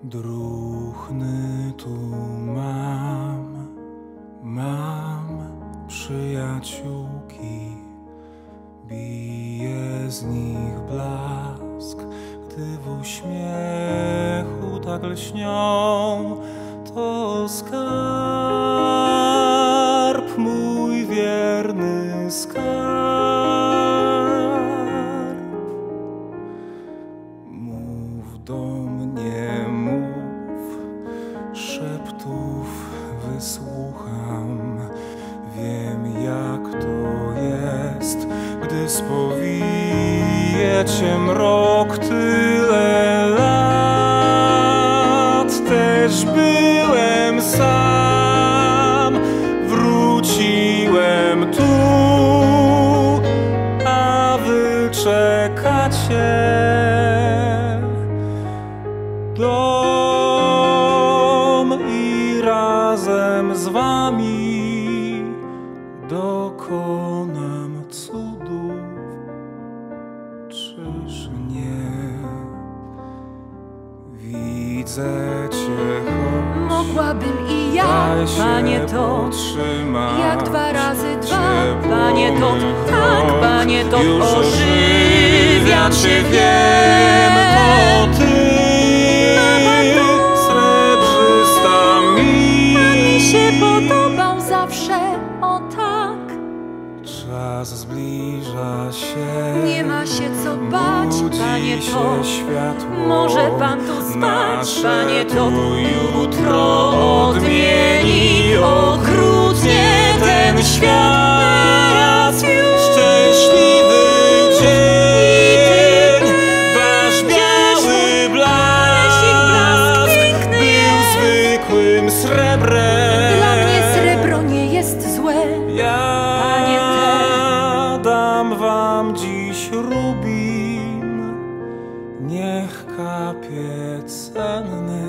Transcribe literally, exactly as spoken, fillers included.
Druhny tu mam, mam przyjaciółki, bije z nich blask, gdy w uśmiechu tak lśnią. To skarb, mój wierny skarb. Mów do mnie, mów, szeptów wysłucham. Wiem, jak to jest, gdy spowije cię mrok. Tyle lat też byłem sam, wróciłem tu, a wy czekacie. Dom i razem z wami dokonam cudów, czyż nie? Widzę cię, choć mogłabym i ja, panie to, jak dwa razy dwa, panie to, tak, panie to, ożywia cię, wiem, to ty, srebrzysta mi. Pan mi się podobał zawsze, o tak. Czas zbliża się, nie ma się co bać, panie to, światło. Może pan tu spać, panie to, jutro odmieni okrutnie ten świat. Szczęśliwy dzień, wasz biały blask był zwykłym srebrem. Dla mnie srebro nie jest złe, panie te. Dam wam dziś rubin, niech kapie cenny.